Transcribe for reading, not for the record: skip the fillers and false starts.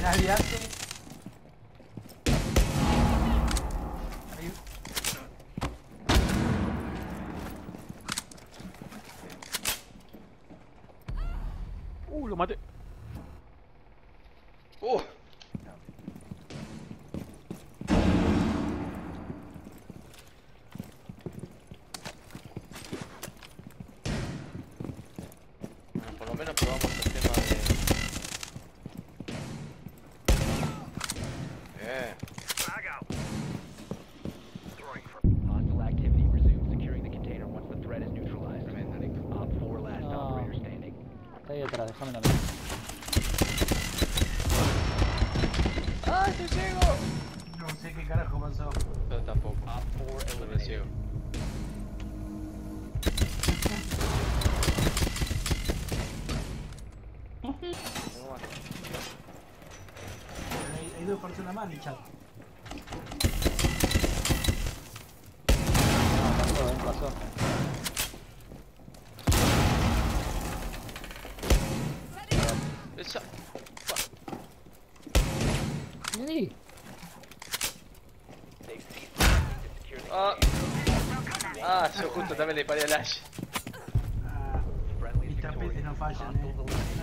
Aliarse. Lo maté. Bueno, por lo menos probamos el tema de... Hostile activity resumed. Securing the container once the threat is neutralized. Tremendo, Nico. Op 4 last No. operator standing. Está ahí detrás, déjame ver. ¡Ah, estoy ciego! No sé qué carajo pasó. Yo tampoco. Op 4 Estoy eliminated. ciego. Hay dos personas más en el chat. Pasó. Esa... Sí. They've ceased attempting to secure the Ah. container. Ah, yo justo también le paré al Ash. Ah, Friendly mis tapetes victorious. no fallan, Hostiles eliminated.